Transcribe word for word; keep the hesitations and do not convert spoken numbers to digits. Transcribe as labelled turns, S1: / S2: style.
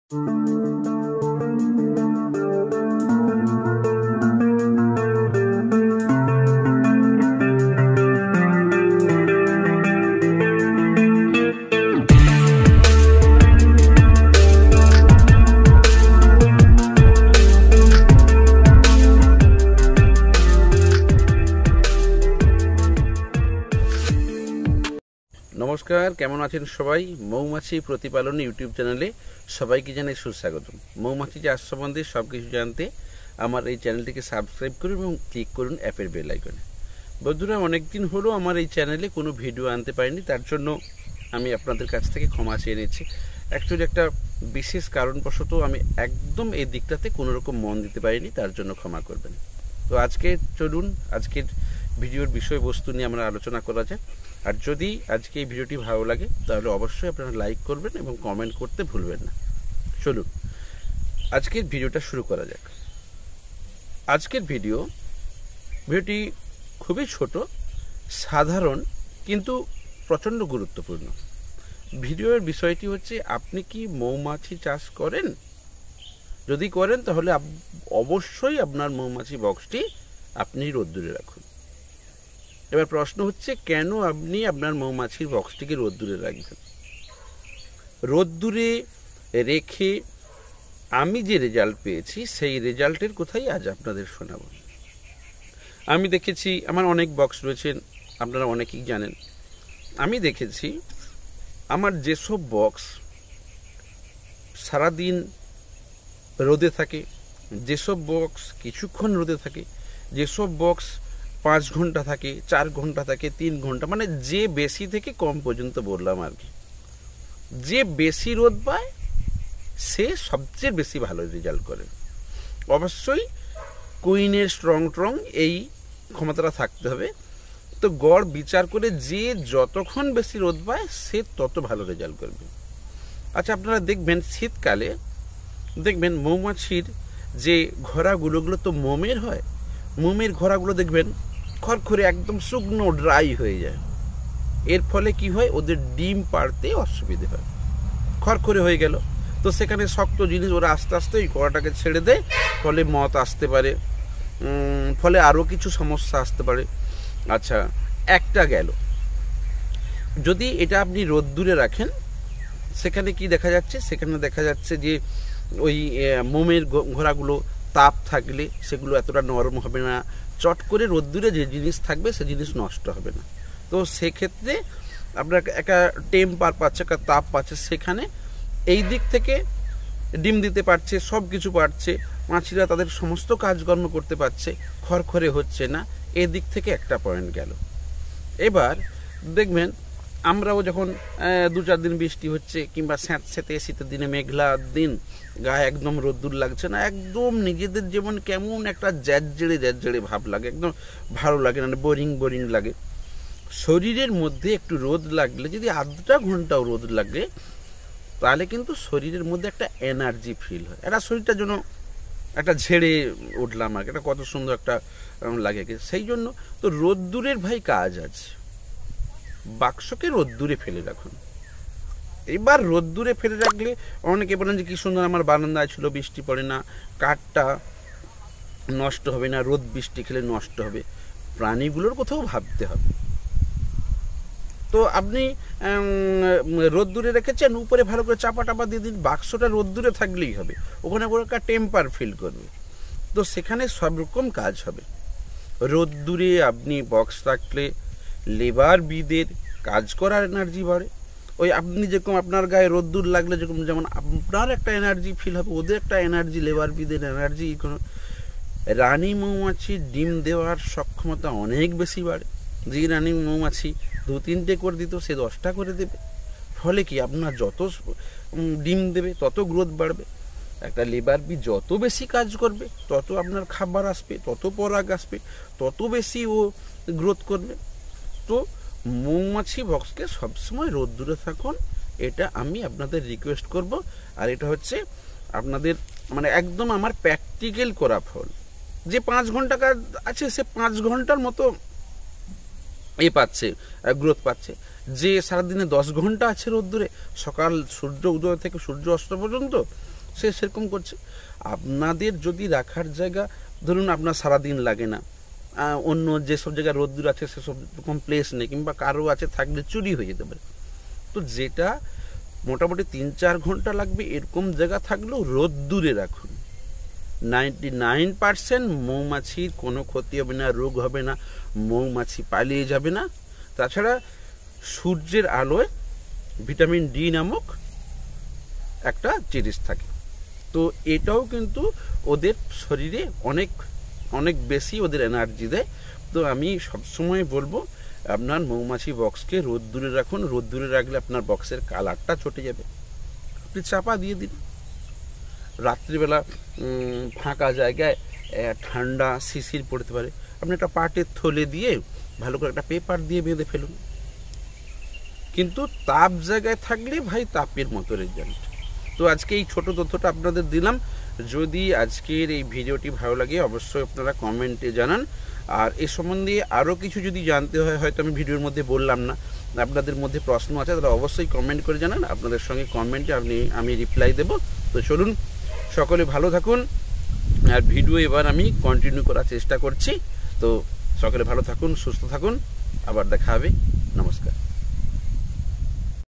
S1: नमस्कार केमन आছেন সবাই মৌমাছি প্রতিপালন ইউটিউব চ্যানেলে সবাইকে জানাই সুস্বাগতম। মৌমাছি চাষ সম্বন্ধে সবকিছু জানতে আমার এই চ্যানেলটিকে সাবস্ক্রাইব করুন এবং ক্লিক করুন অ্যাপের বেল আইকনে। বন্ধুরা, অনেকদিন হলো আমার এই চ্যানেলে কোনো ভিডিও আনতে পারিনি, তার জন্য আমি আপনাদের কাছ থেকে ক্ষমা চেয়ে নিচ্ছি। অ্যাকচুয়ালি একটা বিশেষ কারণবশত আমি একদম এই দিকটাতে কোনো রকম মন দিতে পারিনি, তার জন্য ক্ষমা করবেন। তো আজকে চলুন আজকের ভিডিওর বিষয়বস্তু নিয়ে আমরা আলোচনা করা যাক। আর যদি আজকে এই ভিডিওটি ভালো লাগে তাহলে অবশ্যই আপনারা লাইক করবেন এবং কমেন্ট করতে ভুলবেন না। চলুন আজকের ভিডিওটা শুরু করা যাক। আজকের ভিডিও ভিডিওটি খুবই ছোট, সাধারণ, কিন্তু প্রচণ্ড গুরুত্বপূর্ণ। ভিডিওর বিষয়টি হচ্ছে, আপনি কি মৌমাছি চাষ করেন? যদি করেন তাহলে অবশ্যই আপনার মৌমাছি বক্সটি আপনি রোদ্দুরে রাখুন। এবার প্রশ্ন হচ্ছে, কেন আপনি আপনার মৌমাছির বক্সটিকে রোদ্দুরে রাখবেন? রোদ্দুরে রেখে আমি যে রেজাল্ট পেয়েছি সেই রেজাল্টের কথাই আজ আপনাদের শোনাব। আমি দেখেছি, আমার অনেক বক্স রয়েছেন, আপনারা অনেকেই জানেন। আমি দেখেছি আমার যেসব বক্স সারাদিন রোদে থাকে, যেসব বক্স কিছুক্ষণ রোদে থাকে, যেসব বক্স পাঁচ ঘন্টা থাকে, চার ঘন্টা থাকে, তিন ঘন্টা, মানে যে বেশি থেকে কম পর্যন্ত বললাম আর কি, যে বেশি রোদ পায় সে সবচেয়ে বেশি ভালো রেজাল্ট করে। অবশ্যই কুইনের স্ট্রং ট্রং এই ক্ষমতাটা থাকতে হবে। তো গড় বিচার করে যে যতক্ষণ বেশি রোদ পায় সে তত ভালো রেজাল্ট করবে। আচ্ছা, আপনারা দেখবেন শীতকালে দেখবেন মৌমাছির যে ঘোড়াগুলো গুলো তো মোমের হয়, মোমের ঘোড়াগুলো দেখবেন খড়খড়ে একদম শুকনো ড্রাই হয়ে যায়। এর ফলে কি হয়, ওদের ডিম পাড়তে অসুবিধে হয়, খড়খড়ে হয়ে গেল। তো সেখানে শক্ত জিনিস ওরা আস্তে আস্তে ওই ঘোড়াটাকে ছেড়ে দেয়, ফলে মত আসতে পারে, ফলে আরও কিছু সমস্যা আসতে পারে। আচ্ছা, একটা গেল। যদি এটা আপনি রোদ্দুরে রাখেন, সেখানে কি দেখা যাচ্ছে, সেখানে দেখা যাচ্ছে যে ওই মোমের ঘোড়াগুলো তাপ থাকলে সেগুলো এতটা নরম হবে না, চট করে রোদ্দুরে যে জিনিস থাকবে সে জিনিস নষ্ট হবে না। তো সেক্ষেত্রে আপনার একটা টেম্পার পাচ্ছে, একটা তাপ পাচ্ছে, সেখানে এই দিক থেকে ডিম দিতে পারছে, সব কিছু পারছে, মাছিরা তাদের সমস্ত কাজকর্ম করতে পারছে, খড়খড়ে হচ্ছে না। এদিক থেকে একটা পয়েন্ট গেল। এবার দেখবেন আমরাও যখন দু চার দিন বৃষ্টি হচ্ছে কিংবা স্যাঁত স্যাঁতে শীতের দিনে মেঘলা দিন, গায়ে একদম রোদ্দুর লাগছে না, একদম নিজেদের যেমন কেমন একটা জ্যাজজেড়ে জ্যাজজেড়ে ভাব লাগে, একদম ভালো লাগে না, বোরিং বোরিং লাগে। শরীরের মধ্যে একটু রোদ লাগলে, যদি আধটা ঘন্টাও রোদ লাগে, তাহলে কিন্তু শরীরের মধ্যে একটা এনার্জি ফিল হয়, একটা শরীরটার জন্য একটা ঝেড়ে উঠলাম আর একটা কত সুন্দর একটা লাগে। সেই জন্য তো রোদ্দুরের ভাই কাজ আছে, বাক্সকে রোদ্দুরে ফেলে রাখুন। এবার রোদ্দুরে ফেলে রাখলে অনেকে বলেন যে কি সুন্দর আমার বারান্দায় ছিল, বৃষ্টি পড়ে না, কাঠটা নষ্ট হবে না, রোদ বৃষ্টি খেলে নষ্ট হবে। প্রাণীগুলোর কোথাও ভাবতে হবে। তো আপনি রোদ্দুরে রেখেছেন, উপরে ভালো করে চাপা টাপা দিয়ে দিন, বাক্সটা রোদ্দুরে থাকলেই হবে, ওখানে কোনো একটা টেম্পার ফিল করবে। তো সেখানে সব রকম কাজ হবে। রোদ্দুরে আপনি বক্স রাখলে লেবার বিদের কাজ করার এনার্জি বাড়ে। ওই আপনি যেরকম আপনার গায়ে রোদ্দুর লাগলে যেরকম যেমন আপনার একটা এনার্জি ফিল হবে, ওদের একটা এনার্জি, লেবার বিদের এনার্জি। কোনো রানী মৌমাছির ডিম দেওয়ার সক্ষমতা অনেক বেশি বাড়ে। যে রানী মৌমাছি দু তিনটে করে দিত, সে দশটা করে দেবে। ফলে কি, আপনার যত ডিম দেবে তত গ্রোথ বাড়বে। একটা লেবার বি যত বেশি কাজ করবে তত আপনার খাবার আসবে, তত পরাগ আসবে, তত বেশি ও গ্রোথ করবে। তো মৌমাছি বক্সকে সবসময় রোদ্দুরে থাকুন, এটা আমি আপনাদের রিকোয়েস্ট করব। আর এটা হচ্ছে আপনাদের মানে একদম আমার প্র্যাকটিক্যাল করা ফল। যে পাঁচ ঘন্টা কাজ আছে সে পাঁচ ঘন্টার মতো এ পাচ্ছে, গ্রোথ পাচ্ছে। যে সারাদিনে দশ ঘন্টা আছে রোদ্দুরে, সকাল সূর্য উদয় থেকে সূর্য অস্ত পর্যন্ত, সে সেরকম করছে। আপনাদের যদি রাখার জায়গা ধরুন আপনার সারাদিন লাগে না, অন্য যেসব জায়গায় রোদ্দুর আছে সেসব রকম প্লেস নেই, কিংবা কারো আছে থাকলে চুরি হয়ে যেতে পারে, তো যেটা মোটামুটি তিন চার ঘন্টা লাগবে এরকম জায়গা থাকলেও রোদ্দুরে রাখুন। নাইনটি নাইন পার্সেন্ট মৌমাছির কোনো ক্ষতি হবে না, রোগ হবে না, মৌমাছি পালিয়ে যাবে না। তাছাড়া সূর্যের আলোয় ভিটামিন ডি নামক একটা জিনিস থাকে, তো এটাও কিন্তু ওদের শরীরে অনেক অনেক বেশি ওদের এনার্জি দেয়। তো আমি সবসময় বলবো আপনার মৌমাছি বক্সকে রোদ্দুরে রাখুন। রোদ্দুরে রাখলে আপনার বক্সের কালারটা চটে যাবে। আপনি চাপা দিয়ে দিন, রাত্রিবেলা ফাঁকা জায়গায় ঠান্ডা শিশির পড়তে পারে, আপনি একটা পাটের থলে দিয়ে ভালো করে একটা পেপার দিয়ে বেঁধে ফেলুন। কিন্তু তাপ জায়গায় থাকলে ভাই তাপের মতো রেজাল্ট। তো আজকে এই ছোট তথ্যটা আপনাদের দিলাম। যদি আজকের এই ভিডিওটি ভালো লাগে অবশ্যই আপনারা কমেন্টে জানান। আর এ সম্বন্ধে আরও কিছু যদি জানতে হয়, হয়তো আমি ভিডিওর মধ্যে বললাম না, আপনাদের মধ্যে প্রশ্ন আছে তারা অবশ্যই কমেন্ট করে জানান। আপনাদের সঙ্গে কমেন্টে আপনি আমি রিপ্লাই দেব। তো চলুন, সকলে ভালো থাকুন। আর ভিডিও এবার আমি কন্টিনিউ করার চেষ্টা করছি। তো সকলে ভালো থাকুন, সুস্থ থাকুন, আবার দেখা হবে। নমস্কার।